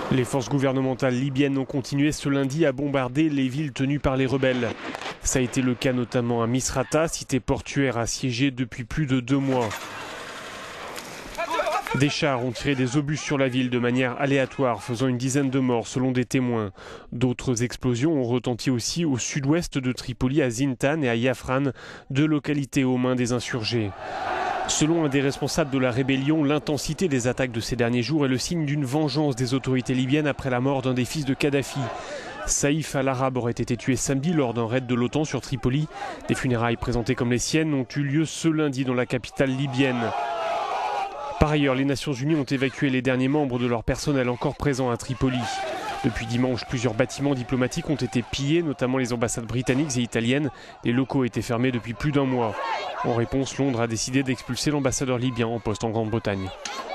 Les forces gouvernementales libyennes ont continué ce lundi à bombarder les villes tenues par les rebelles. Ça a été le cas notamment à Misrata, cité portuaire assiégée depuis plus de 2 mois. Des chars ont tiré des obus sur la ville de manière aléatoire, faisant une dizaine de morts selon des témoins. D'autres explosions ont retenti aussi au sud-ouest de Tripoli, à Zintan et à Yafran, 2 localités aux mains des insurgés. Selon un des responsables de la rébellion, l'intensité des attaques de ces derniers jours est le signe d'une vengeance des autorités libyennes après la mort d'un des fils de Kadhafi. Saïf al-Arab aurait été tué samedi lors d'un raid de l'OTAN sur Tripoli. Des funérailles présentées comme les siennes ont eu lieu ce lundi dans la capitale libyenne. Par ailleurs, les Nations Unies ont évacué les derniers membres de leur personnel encore présents à Tripoli. Depuis dimanche, plusieurs bâtiments diplomatiques ont été pillés, notamment les ambassades britanniques et italiennes. Les locaux étaient fermés depuis plus d'1 mois. En réponse, Londres a décidé d'expulser l'ambassadeur libyen en poste en Grande-Bretagne.